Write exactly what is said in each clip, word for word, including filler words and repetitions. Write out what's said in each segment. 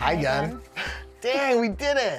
Hi again. Dang, we did it.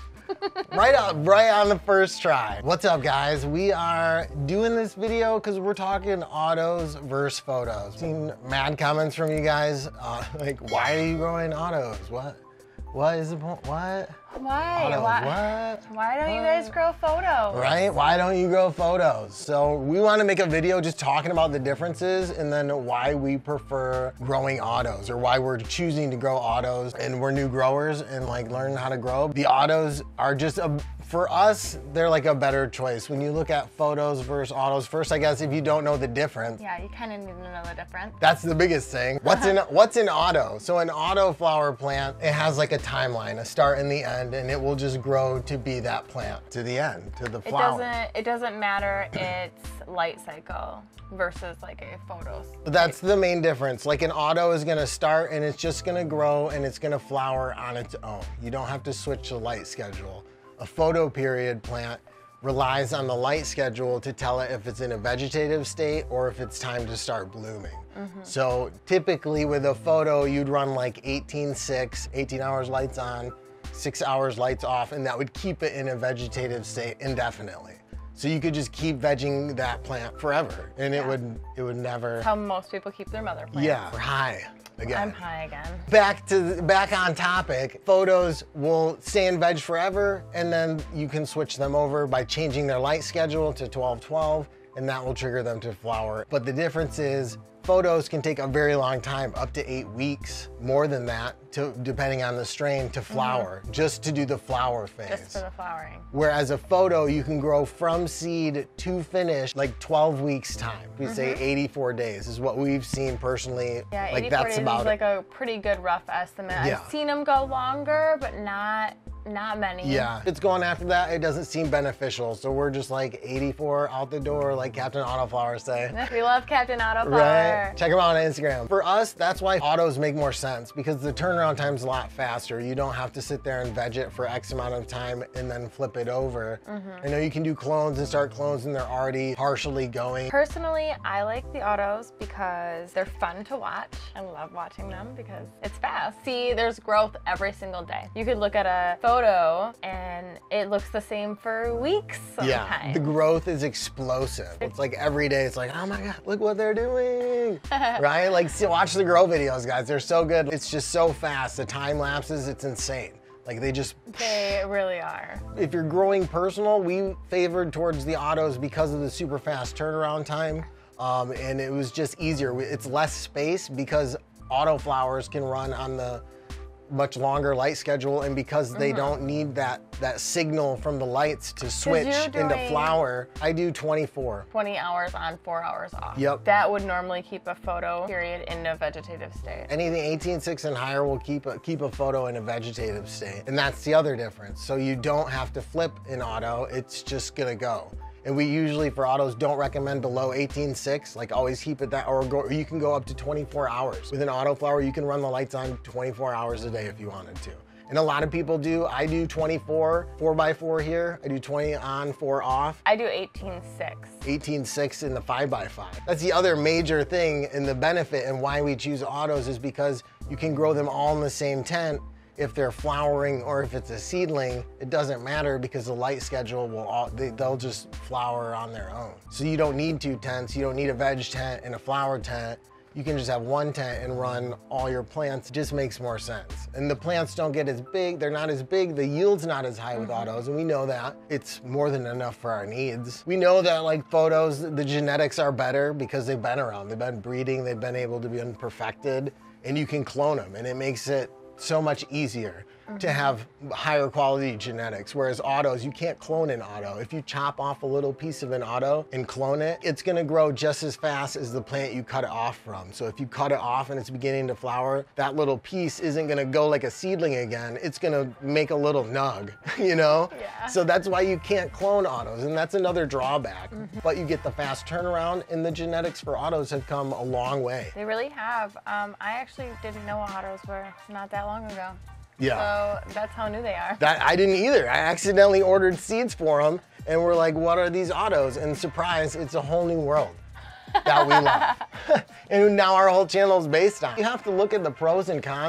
Right up, right on the first try. What's up, guys? We are doing this video because we're talking autos versus photos. Seen mad comments from you guys, uh, like, why are you growing autos? What? What is the point? What? Why? Autos, why? What? Why don't what? you guys grow photos? Right? Why don't you grow photos? So we want to make a video just talking about the differences and then why we prefer growing autos or why we're choosing to grow autos and we're new growers and like learn how to grow. The autos are just a, for us, they're like a better choice. When you look at photos versus autos, first, I guess, if you don't know the difference. Yeah, you kind of need to know the difference. That's the biggest thing. What's in what's in auto? So an auto flower plant, it has like a timeline, a start and the end, and it will just grow to be that plant to the end, to the flower. It doesn't it doesn't matter its light cycle versus like a photos. That's the main difference. Like an auto is gonna start and it's just gonna grow and it's gonna flower on its own. You don't have to switch the light schedule. A photo period plant relies on the light schedule to tell it if it's in a vegetative state or if it's time to start blooming. Mm-hmm. So typically with a photo, you'd run like eighteen six, eighteen hours lights on, six hours lights off, and that would keep it in a vegetative state indefinitely. So you could just keep vegging that plant forever and yeah. it would it would never. That's how most people keep their mother plants. Yeah, we're high. Again. I'm high again. Back to back on topic. Photos will stay in veg forever, and then you can switch them over by changing their light schedule to twelve twelve, and that will trigger them to flower. But the difference is photos can take a very long time, up to eight weeks, more than that, to, depending on the strain, to flower, mm-hmm. just to do the flower phase. Just for the flowering. Whereas a photo, you can grow from seed to finish like twelve weeks time. We mm-hmm. say eighty-four days is what we've seen personally. Yeah, like eighty-four that's days about is like a pretty good rough estimate. Yeah. I've seen them go longer, but not not many. Yeah, if it's going after that, it doesn't seem beneficial. So we're just like eighty-four out the door, like Captain Autoflower say. We love Captain Autoflower. Right? Check them out on Instagram. For us, that's why autos make more sense because the turnaround time's a lot faster. You don't have to sit there and veg it for X amount of time and then flip it over. Mm-hmm. I know you can do clones and start clones and they're already partially going. Personally, I like the autos because they're fun to watch. I love watching them because it's fast. See, there's growth every single day. You could look at a photo and it looks the same for weeks sometimes. Yeah, the growth is explosive. It's like every day it's like, oh my God, look what they're doing. Right? Like, see, watch the grow videos, guys. They're so good. It's just so fast. The time lapses, it's insane. Like they just... They really are. If you're growing personal, we favored towards the autos because of the super fast turnaround time. Um, and it was just easier. It's less space because auto flowers can run on the much longer light schedule, and because they mm-hmm. don't need that that signal from the lights to switch into flower, I do twenty-four. twenty hours on, four hours off. Yep. That would normally keep a photo period in a vegetative state. Anything eighteen six and higher will keep a, keep a photo in a vegetative state, and that's the other difference. So you don't have to flip in auto, it's just gonna go. And we usually, for autos, don't recommend below eighteen six, like always keep it that, or, go, or you can go up to twenty-four hours. With an auto flower, you can run the lights on twenty-four hours a day if you wanted to. And a lot of people do. I do twenty-four, four by four here. I do twenty on, four off. I do eighteen six. eighteen six in the five by five. That's the other major thing in the benefit and why we choose autos is because you can grow them all in the same tent. If they're flowering or if it's a seedling, it doesn't matter because the light schedule will all, they, they'll just flower on their own. So you don't need two tents, you don't need a veg tent and a flower tent. You can just have one tent and run all your plants. It just makes more sense. And the plants don't get as big, they're not as big, the yield's not as high with mm-hmm. autos, and we know that. It's more than enough for our needs. We know that like photos, the genetics are better because they've been around, they've been breeding, they've been able to be perfected, and you can clone them, and it makes it so much easier mm-hmm. to have higher quality genetics, whereas autos, you can't clone an auto. If you chop off a little piece of an auto and clone it, it's gonna grow just as fast as the plant you cut it off from. So if you cut it off and it's beginning to flower, that little piece isn't gonna go like a seedling again, it's gonna make a little nug, you know? Yeah. So that's why you can't clone autos, and that's another drawback. Mm-hmm. But you get the fast turnaround, and the genetics for autos have come a long way. They really have. Um, I actually didn't know what autos were not that long ago. Yeah. So that's how new they are. That I didn't either. I accidentally ordered seeds for them, and we're like, what are these autos? And surprise, it's a whole new world that we love. And now our whole channel is based on. You have to look at the pros and cons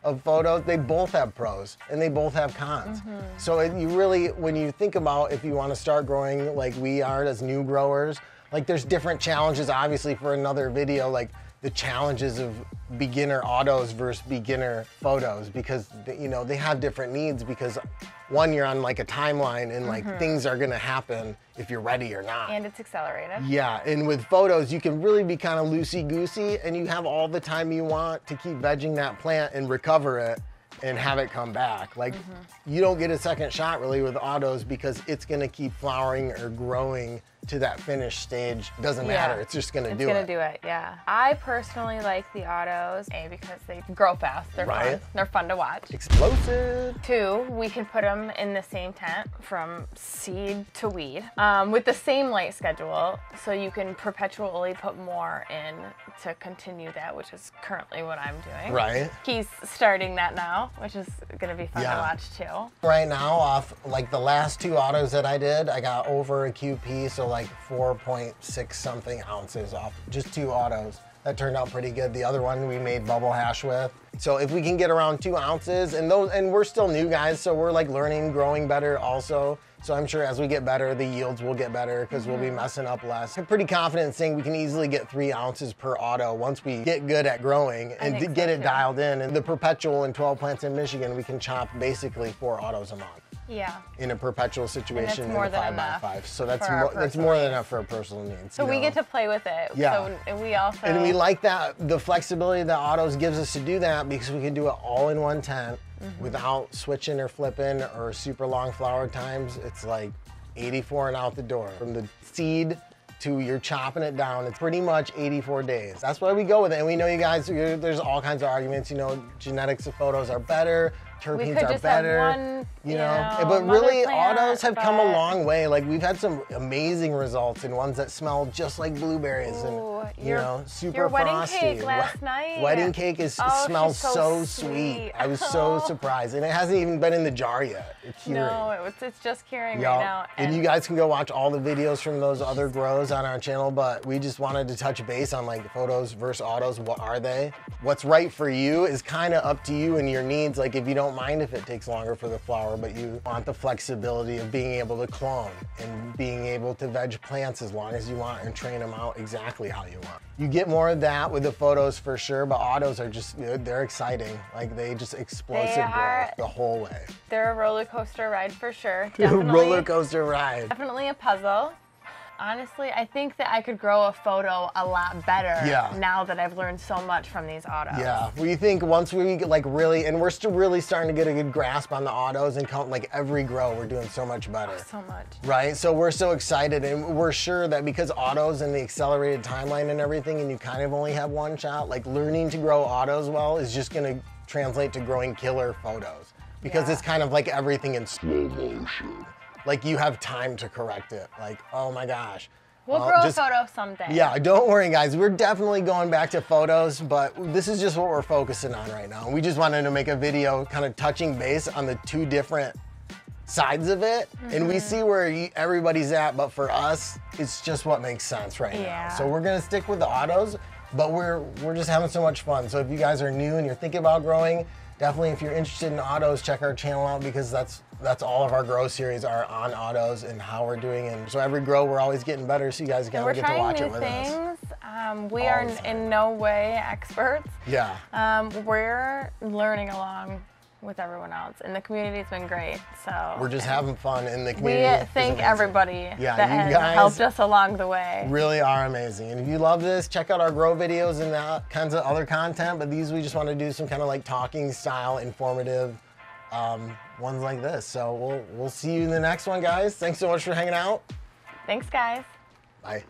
of photos, they both have pros and they both have cons. Mm-hmm. So it, you really, when you think about if you want to start growing like we are as new growers, like there's different challenges, obviously, for another video, like the challenges of beginner autos versus beginner photos, because you know they have different needs, because one, you're on like a timeline and like mm-hmm. things are gonna happen if you're ready or not. And it's accelerated. Yeah, and with photos, you can really be kind of loosey-goosey and you have all the time you want to keep vegging that plant and recover it and have it come back. Like mm-hmm. you don't get a second shot really with autos, because it's gonna keep flowering or growing to that finished stage. Doesn't yeah. matter, it's just gonna it's do gonna it. do it, yeah. I personally like the autos, A, because they grow fast, they're right? fun, they're fun to watch. Explosive. Two, we can put them in the same tent from seed to weed um, with the same light schedule, so you can perpetually put more in to continue that, which is currently what I'm doing. Right. He's starting that now, which is gonna be fun yeah. to watch too. Right now, off like the last two autos that I did, I got over a Q P, so like four point six something ounces off just two autos. That turned out pretty good. The other one we made bubble hash with. So if we can get around two ounces, and those, and we're still new guys, so we're like learning, growing better also. So I'm sure as we get better, the yields will get better because mm-hmm. we'll be messing up less. I'm pretty confident in saying we can easily get three ounces per auto once we get good at growing and to get so it too. dialed in. And the perpetual and twelve plants in Michigan, we can chop basically four autos a month. Yeah. In a perpetual situation in a five by five. So that's more, that's more than enough for our personal needs. So we know? get to play with it. Yeah. So we also. And we like that, the flexibility that autos gives us to do that, because we can do it all in one tent mm-hmm. without switching or flipping or super long flower times. It's like eighty-four and out the door. From the seed to you're chopping it down, it's pretty much eighty-four days. That's why we go with it. And we know you guys, there's all kinds of arguments, you know, genetics of photos are better, terpenes are better, one, you you know, know but really plant, autos have but... come a long way. Like we've had some amazing results in ones that smell just like blueberries. Ooh, and you your, know, super your wedding frosty. cake last We- night. Wedding cake is oh, smells so, so sweet. sweet. I was so surprised, and it hasn't even been in the jar yet. It's curing. No, it was, it's just curing Yep. right now. And, and you guys can go watch all the videos from those other grows on our channel, but we just wanted to touch base on like photos versus autos. What are they? What's right for you is kind of up to you and your needs. Like if you don't mind if it takes longer for the flower, but you want the flexibility of being able to clone and being able to veg plants as long as you want and train them out exactly how you want. You get more of that with the photos for sure, but autos are just, they're exciting. Like they just explosive growth the whole way. They're a roller coaster ride for sure. Definitely, roller coaster ride. Definitely a puzzle. Honestly, I think that I could grow a photo a lot better yeah. now that I've learned so much from these autos. Yeah, we think once we like really, and we're still really starting to get a good grasp on the autos and count like every grow, we're doing so much better. Oh, so much. Right, so we're so excited, and we're sure that because autos and the accelerated timeline and everything, and you kind of only have one shot, like learning to grow autos well is just gonna translate to growing killer photos. Because yeah. it's kind of like everything in slow motion. Like you have time to correct it. Like, oh my gosh. We'll well, grow just, a photo someday. Yeah, don't worry guys. We're definitely going back to photos, but this is just what we're focusing on right now. We just wanted to make a video kind of touching base on the two different sides of it. Mm-hmm. And we see where everybody's at, but for us, it's just what makes sense right yeah. now. So we're gonna stick with the autos, but we're, we're just having so much fun. So if you guys are new and you're thinking about growing, definitely if you're interested in autos, check our channel out, because that's that's all of our grow series are on autos and how we're doing. And so every grow, we're always getting better, so you guys kind of get to watch it with things. us. Um, we all are in no way experts. Yeah. Um, we're learning along with everyone else, and the community's been great. So we're just having fun in the community. We thank everybody yeah, that you has guys helped us along the way. Really are amazing. And if you love this, check out our grow videos and that kinds of other content. But these we just want to do some kind of like talking style, informative um, ones like this. So we'll we'll see you in the next one, guys. Thanks so much for hanging out. Thanks, guys. Bye.